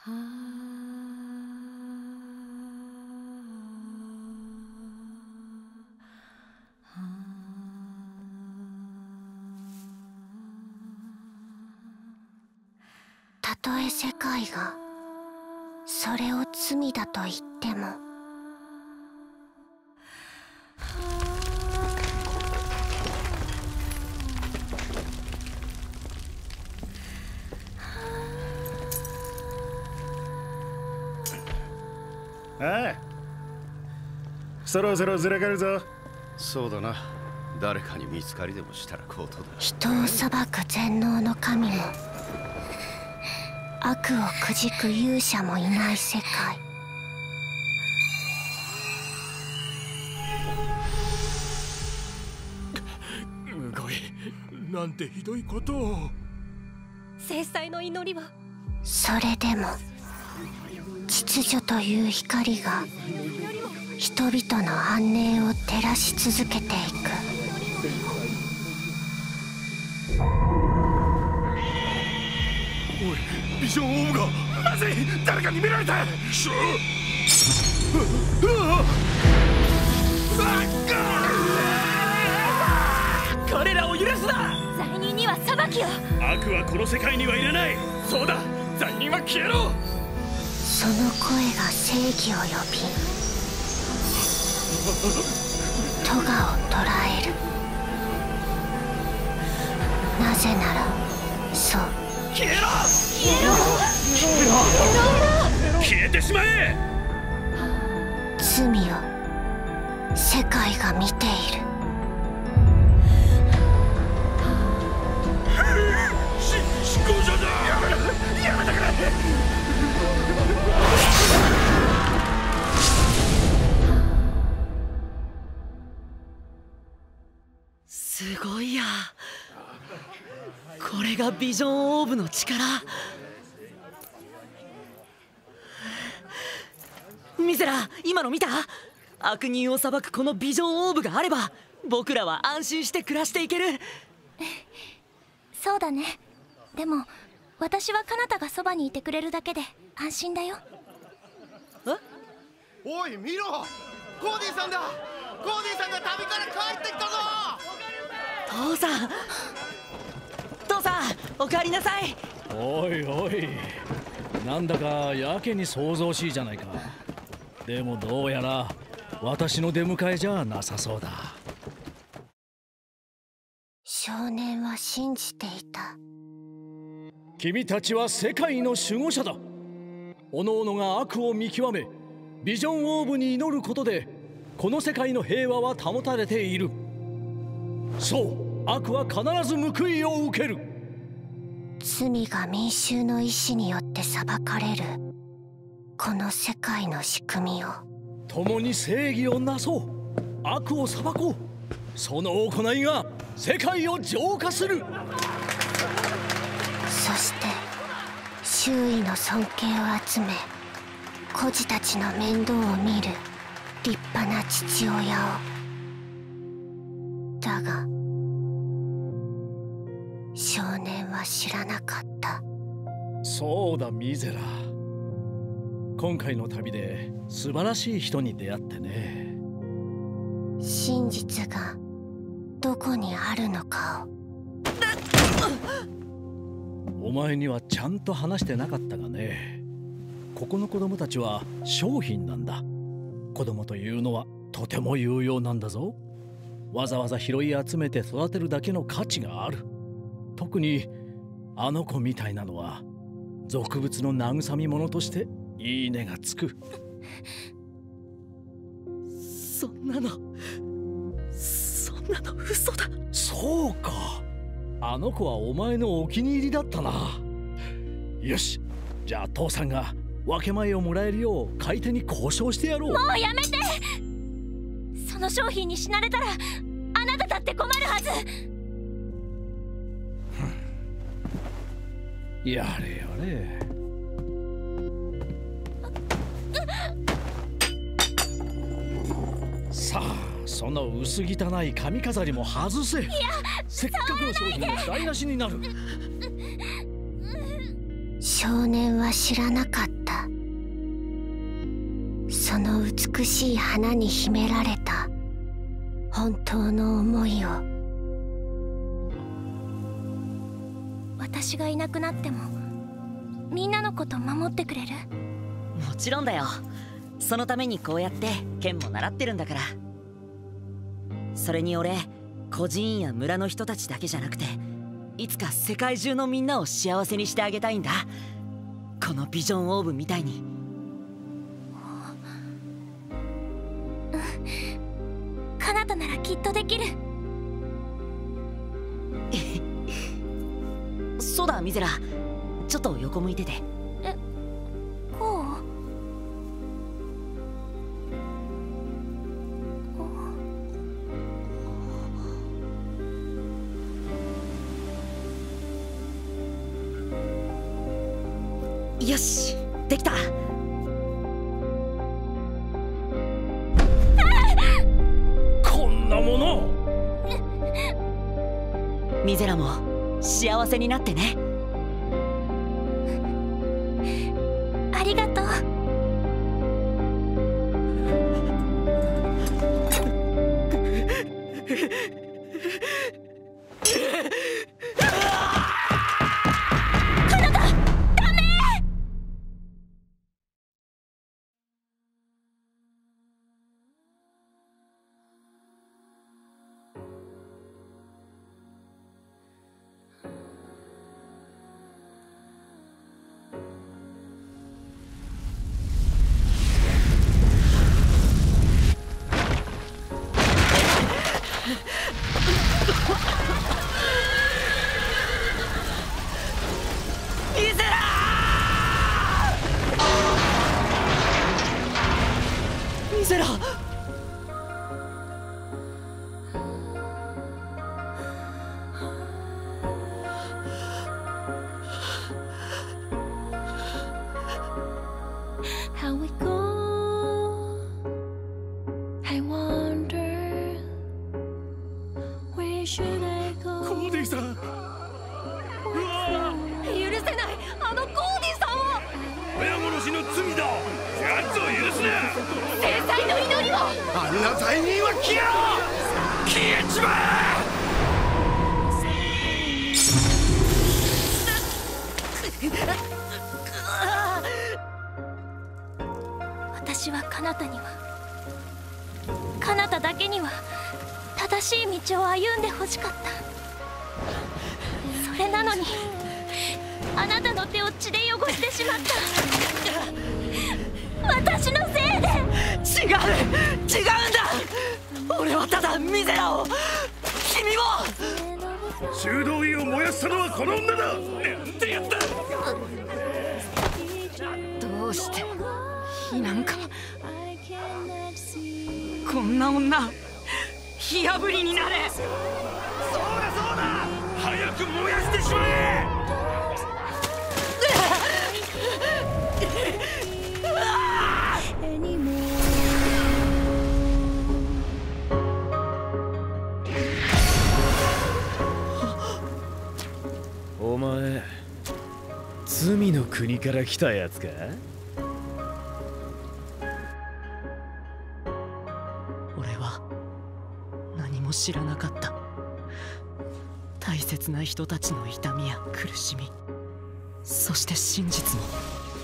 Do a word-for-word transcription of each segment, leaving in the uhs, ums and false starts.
たとえ世界がそれを罪だと言っても、 ああ、そろそろずらかるぞ。 そうだな。誰かに見つかりでもしたらことだ。 人を裁く全能の神も悪をくじく勇者もいない世界。 むごい、なんてひどいことを。 制裁の祈りは。 それでも秩序という光が人々の安寧を照らし続けていく。 おい、ビジョンオーブが。まずい、誰かに見られた。しょ彼らを許すな。 罪人には裁きを。 悪はこの世界にはいらない。そうだ、罪人は消えろ。 その声が正義を呼び、咎を捕らえる。なぜなら、そう、 消えろ消えろ消えてしまえ。 罪を世界が見ている。 し執行者だ。やめろ、やめてくれ。 すごいや。これがビジョンオーブの力。ミゼラ、今の見た？悪人を裁くこのビジョンオーブがあれば僕らは安心して暮らしていける。 そうだね。でも私は彼方がそばにいてくれるだけで安心だよ。 え？おい見ろ、コーディさんだ。コーディさんが旅から帰ってきたぞ。 父さん、父さん、お帰りなさい。 おいおい、なんだかやけに騒々しいじゃないか。でもどうやら私の出迎えじゃなさそうだ。 少年は信じていた。 君たちは世界の守護者だ。おのおのが悪を見極めビジョンオーブに祈ることでこの世界の平和は保たれている。そう、悪は必ず報いを受ける。 罪が民衆の意志によって裁かれるこの世界の仕組みを共に正義をなそう。悪を裁こう。その行いが世界を浄化する。 そして周囲の尊敬を集め孤児たちの面倒を見る立派な父親を。だが少年は知らなかった。 そうだミゼラ、今回の旅で素晴らしい人に出会ってね。 真実がどこにあるのかをお前にはちゃんと話してなかったがね、ここの子供たちは商品なんだ。子供というのはとても有用なんだぞ。わざわざ拾い集めて育てるだけの価値がある。特にあの子みたいなのは俗物の慰み者としていいねがつく。 そんなのそんなの嘘だ。 そうか、あの子はお前のお気に入りだったな。よし、じゃあ父さんが分け前をもらえるよう買い手に交渉してやろう。 もうやめて。その商品に死なれたらあなただって困るはず。 やれやれ。さあ、その薄汚い髪飾りも外せ。 いや、 せっかくの商品が台無しになる。 少少年は知らなかった。その美しい花に秘められた本当の思いを。 私がいなくなってもみんなのこと守ってくれる？ もちろんだよ。そのためにこうやって剣も習ってるんだから。それに俺、孤児院や村の人たちだけじゃなくて、いつか世界中のみんなを幸せにしてあげたいんだ。このビジョンオーブみたいに。 うん、カナタならきっとできる。 そうだミゼラ、ちょっと横向いてて。 え、こう？ よし、できた。 こんなもの。 ミゼラも幸せになってね。 ありがとう。 ミゼラ！ コーディさん。うわ許せない、あのコーディさんを。 親殺しの罪だ。奴を許すな。 制裁の祈りを。 あんな罪人は消えろ。 消えちまえ。私はカナタには、カナタだけには正しい道を歩んでほしかった。それなのにあなたの手を血で汚してしまった。私のせいで。 違う、違うんだ。俺はただミゼラを、君も。 修道院を燃やしたのはこの女だ。なんてやった。 どうして火なんか。こんな女火あぶりになれ。 そうだそうだ、早く燃やしてしまえ。 お前、罪の国から来たやつか？ 俺は何も知らなかった。大切な人たちの痛みや苦しみ、そして真実も。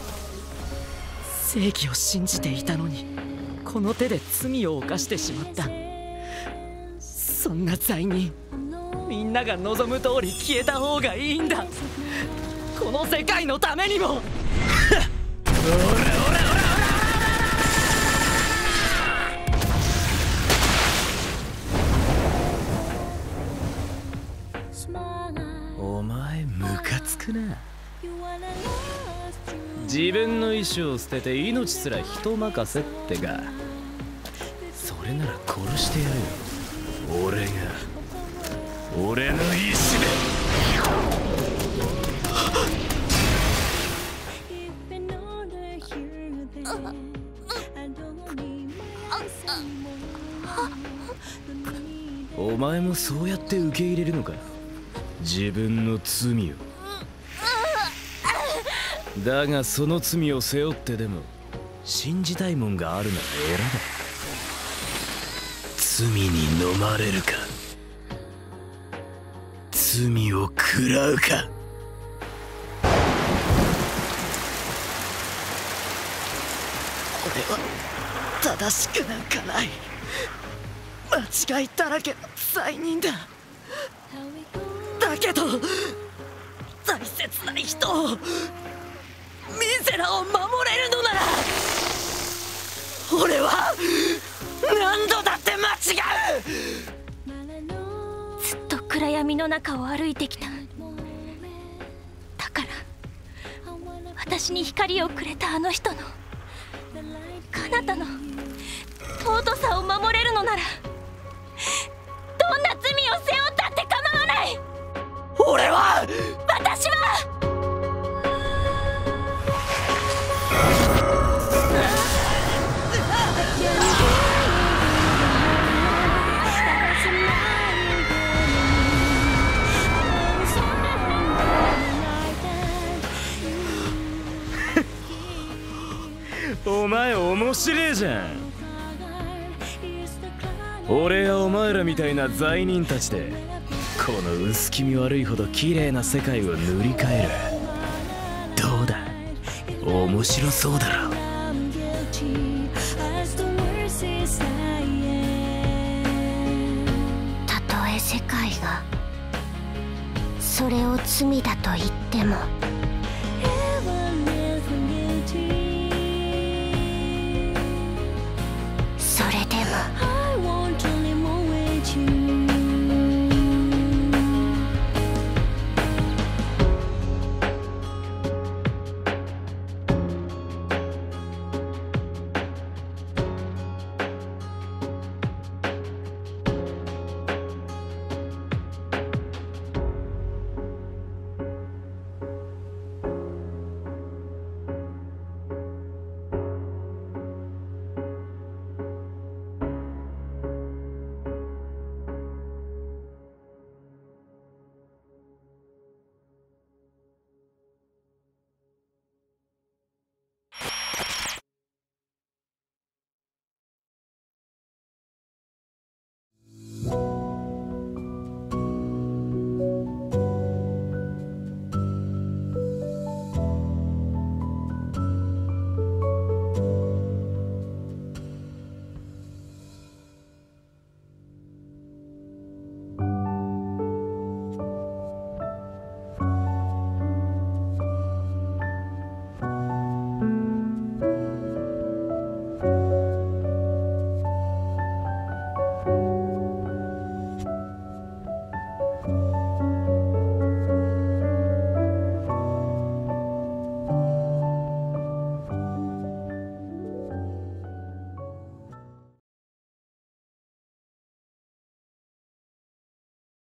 正義を信じていたのに、この手で罪を犯してしまった。そんな罪人、みんなが望む通り消えた方がいいんだ。この世界のためにも。おらおらおらおらお前ムカつくな。自分の意志を捨てて命すら人任せってか。それなら殺してやるよ。俺が俺の意志で。お前もそうやって受け入れるのか、自分の罪を。 だがその罪を背負ってでも信じたいもんがあるなら選べ。罪に飲まれるか、罪を食らうか。 俺は正しくなんかない。間違いだらけの罪人だ。だけど大切な人を、ミゼラを守れるのなら、俺は何度だって間違う。 ずっと暗闇の中を歩いてきた。だから私に光をくれたあの人の、彼方の尊さを守れるのなら、どんな罪を背負ったって構わない。 俺は私はお前面白えじゃん。俺やお前らみたいな罪人たちでこの薄気味悪いほど綺麗な世界を塗り替える。どうだ、面白そうだろ。 たとえ世界がそれを罪だと言っても